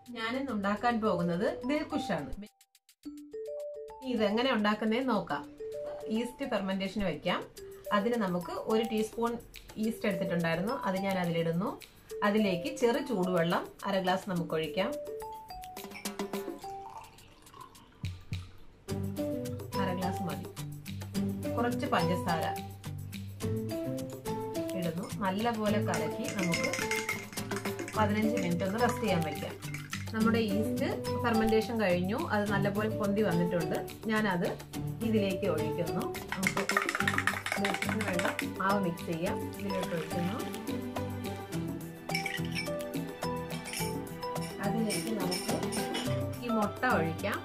ഞാനിന്ന് ഉണ്ടാക്കാൻ പോകുന്നത് ദിൽകുഷാണ്. ഇതെങ്ങനെ ഉണ്ടാക്കുന്നതെന്ന് നോക്കാം. ഈസ്റ്റ് ഫെർമെന്റേഷന് വെക്കാം. അതിന് നമുക്ക് 1 ടീസ്പൂൺ ഈസ്റ്റ് എടുത്തിട്ടുണ്ടായിരുന്നു, അത് ഞാൻ അതിലിടുന്നു. അതിലേക്ക് ചെറു ചൂടുവെള്ളം 1/2 ഗ്ലാസ് നമുക്ക് ഒഴിക്കാം. 1/2 ഗ്ലാസ് മതി. കുറച്ച് പഞ്ചസാര ഇടുന്നു. നല്ലപോലെ കലക്കി നമുക്ക് 15 മിനിറ്റ് ഒന്ന് റെസ്റ്റ് ചെയ്യാൻ വയ്ക്കാം. നമ്മുടെ ഈസ്റ്റ് ഫെർമെന്റേഷൻ കഴിഞ്ഞു, അത് നല്ലപോലെ പൊന്തി വന്നിട്ടുണ്ട്. ഞാനത് ഇതിലേക്ക് ഒഴിക്കുന്നു. നമുക്ക് വേണ്ട മാവ് മിക്സ് ചെയ്യാം. ഇതിലോട്ട് ഒഴിക്കുന്നു. അതിലേക്ക് നമുക്ക് ഈ മുട്ട ഒഴിക്കാം.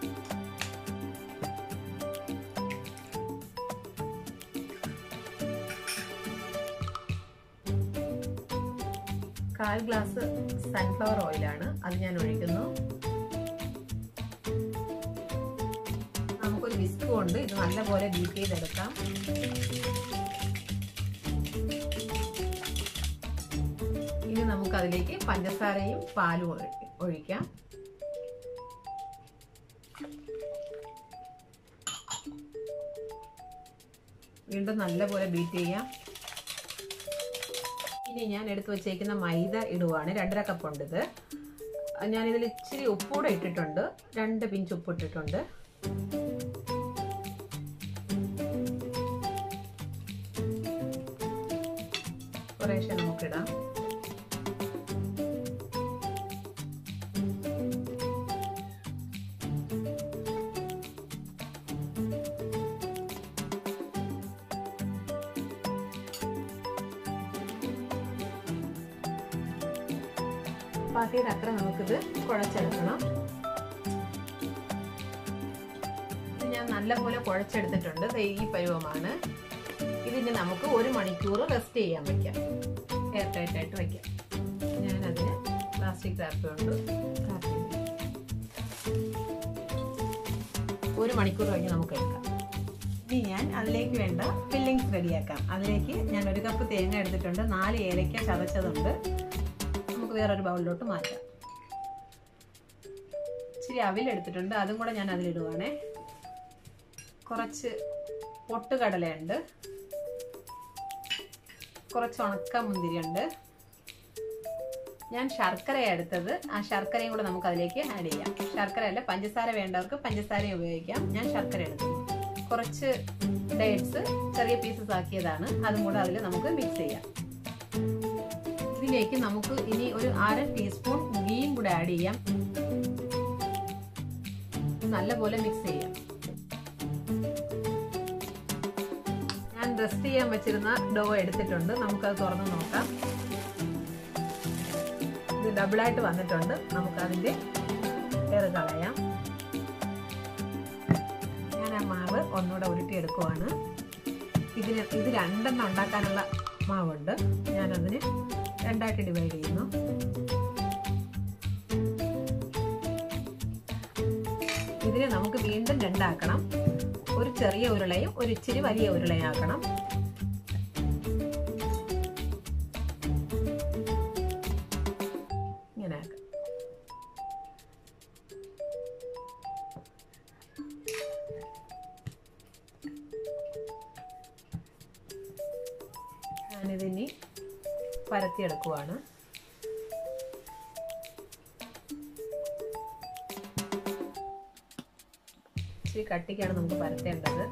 കാൽ ഗ്ലാസ് സൺഫ്ലവർ ഓയിലാണ്, അത് ഞാൻ ഒഴിക്കുന്നു. നമുക്കൊരു വിസ്ക് കൊണ്ട് ഇത് നല്ലപോലെ ബീറ്റ് ചെയ്തെടുക്കാം. ഇനി നമുക്ക് അതിലേക്ക് പഞ്ചസാരയും പാലും ഒഴിക്കാം. വീണ്ടും നല്ലപോലെ ബീറ്റ് ചെയ്യാം. ഇനി ഞാൻ എടുത്തു വച്ചേക്കുന്ന മൈദ ഇടുവാണ്. 2.5 കപ്പ് ഉണ്ട് ഇത്. ഞാനിതിൽ ഇച്ചിരി ഉപ്പൂടെ ഇട്ടിട്ടുണ്ട്, 2 പിഞ്ച് ഉപ്പ് ഇട്ടിട്ടുണ്ട്. കുറേശ്ശെ നമുക്കിടാം. ചപ്പാത്തിയുടെ അത്ര നമുക്കിത് കുഴച്ചെടുക്കണം. ഇത് ഞാൻ നല്ലപോലെ കുഴച്ചെടുത്തിട്ടുണ്ട്. ഈ പരുവമാണ്. ഇതിന് നമുക്ക് 1 മണിക്കൂർ റെസ്റ്റ് ചെയ്യാൻ വയ്ക്കാം. എയർ ടൈറ്റ് ആയിട്ട് വയ്ക്കാം. ഞാനതിന് പ്ലാസ്റ്റിക് റാപ്പ് കൊണ്ട് 1 മണിക്കൂർ കഴിഞ്ഞ് നമുക്ക് എടുക്കാം. ഇനി ഞാൻ അതിലേക്ക് വേണ്ട ഫില്ലിങ്സ് റെഡിയാക്കാം. അതിലേക്ക് ഞാൻ 1 കപ്പ് തേങ്ങ എടുത്തിട്ടുണ്ട്, 4 ഏലക്ക ചതച്ചതുണ്ട്. വേറൊരു ബൗളിലോട്ട് മാറ്റാം. ഇച്ചിരി അവിൽ എടുത്തിട്ടുണ്ട്, അതും കൂടെ ഞാൻ അതിലിടുവാണേ. കുറച്ച് പൊട്ടുകടലയുണ്ട്, കുറച്ച് ഉണക്ക മുന്തിരിയുണ്ട്. ഞാൻ ശർക്കരയാണ് എടുത്തത്, ആ ശർക്കരയും കൂടെ നമുക്ക് അതിലേക്ക് ആഡ് ചെയ്യാം. ശർക്കരയല്ല, പഞ്ചസാര വേണ്ടവർക്ക് പഞ്ചസാരയും ഉപയോഗിക്കാം. ഞാൻ ശർക്കര എടുത്തു. കുറച്ച് ഡേറ്റ്സ് ചെറിയ പീസസ് ആക്കിയതാണ്, അതും കൂടെ അതിൽ നമുക്ക് മിക്സ് ചെയ്യാം. ഇതിലേക്ക് നമുക്ക് ഇനി ഒരു 1/2 ടീസ്പൂൺ ഗീയും കൂടെ ആഡ് ചെയ്യാം. നല്ലപോലെ മിക്സ് ചെയ്യാം. ഞാൻ റെസ്റ്റ് ചെയ്യാൻ വെച്ചിരുന്ന ഡോ എടുത്തിട്ടുണ്ട്, നമുക്കത് തുറന്ന് നോക്കാം. ഇത് ഡബിളായിട്ട് വന്നിട്ടുണ്ട്. നമുക്കതിൻ്റെ എയർ കളയാം. ഞാൻ ആ മാവ് ഒന്നുകൂടെ ഉരുട്ടിയെടുക്കുവാണ്. ഇത് 2 എണ്ണം ഉണ്ടാക്കാനുള്ള മാവുണ്ട്. ഞാനതിന് 2 ആയിട്ട് ഡിവൈഡ് ചെയ്യുന്നു. ഇതിനെ നമുക്ക് വീണ്ടും 2 ആക്കണം. ഒരു ചെറിയ ഉരുളയും ഒരു ഇച്ചിരി വലിയ ഉരുളയും ആക്കണം. ഇങ്ങനെ ആക്കാം. ഞാനിതിനി പരത്തിയെടുക്കുവാണ്. ഇച്ചിരി കട്ടിക്കാണ് നമുക്ക് പരത്തേണ്ടത്.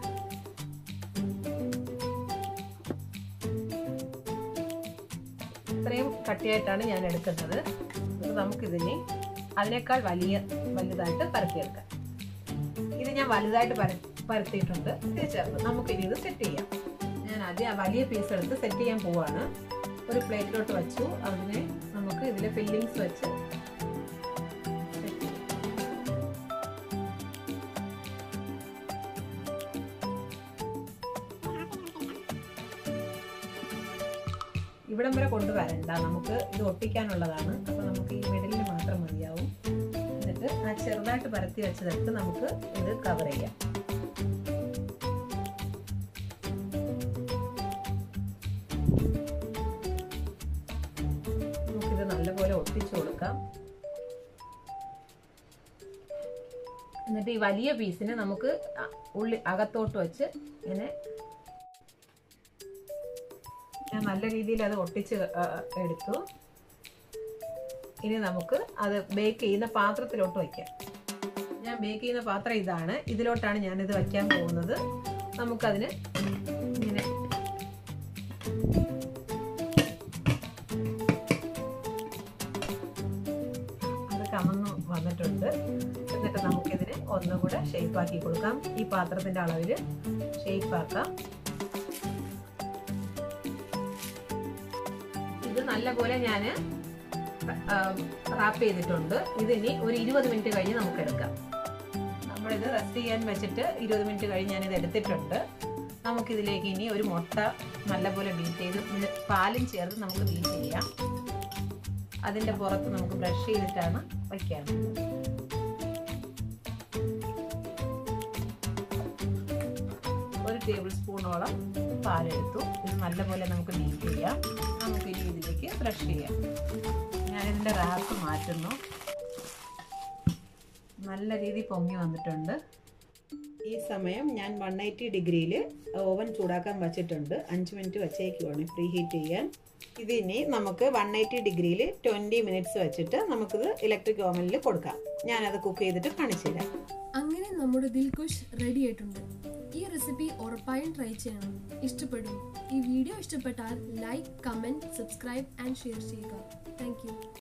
ഇത്രയും കട്ടിയായിട്ടാണ് ഞാൻ എടുക്കുന്നത്. നമുക്കിതിനെ അതിനേക്കാൾ വലുതായിട്ട് പരത്തിയെടുക്കാം. ഇത് ഞാൻ വലുതായിട്ട് പരത്തിയിട്ടുണ്ട്. നമുക്കിനി ഇത് സെറ്റ് ചെയ്യാം. ഞാൻ ആദ്യം വലിയ പീസ് എടുത്ത് സെറ്റ് ചെയ്യാൻ പോവാണ്. ഒരു പ്ലേറ്റിലോട്ട് വെച്ചു. അതിനെ നമുക്ക് ഇതിലെ ഫില്ലിങ്സ് വെച്ച് ഇവിടം വരെ കൊണ്ടുവരണ്ട, നമുക്ക് ഇത് ഒട്ടിക്കാനുള്ളതാണ്. അപ്പോൾ നമുക്ക് ഈ മിഡിലിൽ മാത്രം മതിയാവും. എന്നിട്ട് ആ ചെറുതായിട്ട് പരത്തി വെച്ചതെടുത്ത് നമുക്ക് ഇത് കവർ ചെയ്യാം. നല്ലപോലെ ഒട്ടിച്ചു കൊടുക്കാം. എന്നിട്ട് ഈ വലിയ പീസിനെ നമുക്ക് ഉള്ളി അകത്തോട്ട് വെച്ച് ഇങ്ങനെ ഞാൻ നല്ല രീതിയിൽ അത് ഒട്ടിച്ച് എടുത്തു. ഇനി നമുക്ക് അത് ബേക്ക് ചെയ്യുന്ന പാത്രത്തിലോട്ട് വയ്ക്കാം. ഞാൻ ബേക്ക് ചെയ്യുന്ന പാത്രം ഇതാണ്. ഇതിലോട്ടാണ് ഞാനിത് വയ്ക്കാൻ പോകുന്നത്. നമുക്കതിന് ഇങ്ങനെ അത് കമന്ന് വന്നിട്ടുണ്ട്. എന്നിട്ട് നമുക്കിതിന് ഒന്നുകൂടെ ഷേപ്പാക്കി കൊടുക്കാം. ഈ പാത്രത്തിന്റെ അളവിൽ ഷേപ്പാക്കാം. ഇത് നല്ലപോലെ ഞാൻ റാപ്പ് ചെയ്തിട്ടുണ്ട്. ഇതിനി ഒരു 20 മിനിറ്റ് കഴിഞ്ഞ് നമുക്ക് എടുക്കാം. നമ്മളിത് റെസ്റ്റ് ചെയ്യാൻ വെച്ചിട്ട് 20 മിനിറ്റ് കഴിഞ്ഞ് ഞാനിത് എടുത്തിട്ടുണ്ട്. നമുക്കിതിലേക്ക് ഇനി ഒരു മുട്ട നല്ലപോലെ ബീറ്റ് ചെയ്ത് പാലും ചേർത്ത് നമുക്ക് ബീറ്റ് ചെയ്യാം. അതിൻ്റെ പുറത്ത് നമുക്ക് ബ്രഷ് ചെയ്തിട്ടാണ് വയ്ക്കാറുള്ളത്. ഒരു ടേബിൾ സ്പൂണോളം പാലെടുത്തു. ഇത് നല്ലപോലെ നമുക്ക് ബീറ്റ് ചെയ്യാം. നമുക്കിനി ഇതിലേക്ക് ബ്രഷ് ചെയ്യാം. ഞാനിതിൻ്റെ റാപ്പ് മാറ്റുന്നു. നല്ല രീതിയിൽ പൊങ്ങി വന്നിട്ടുണ്ട്. ഈ സമയം ഞാൻ 180 ഡിഗ്രിയിൽ ഓവൻ ചൂടാക്കാൻ വച്ചിട്ടുണ്ട്. 5 മിനിറ്റ് വച്ചേക്കുവാണ് പ്രീ ഹീറ്റ് ചെയ്യാൻ. ഇതിനി നമുക്ക് 180 ഡിഗ്രിയിൽ 20 മിനിറ്റ്സ് വെച്ചിട്ട് നമുക്കിത് ഇലക്ട്രിക് ഓവനിൽ കൊടുക്കാം. ഞാനത് കുക്ക് ചെയ്തിട്ട് കാണിച്ചു തരാം. അങ്ങനെ നമ്മുടെ ദിൽഖുഷ് റെഡി ആയിട്ടുണ്ട്. ഈ റെസിപ്പി ഉറപ്പായും ട്രൈ ചെയ്യണം. ഇഷ്ടപ്പെടും. ഈ വീഡിയോ ഇഷ്ടപ്പെട്ടാൽ like, comment, subscribe and share ചെയ്യുക. Thank U.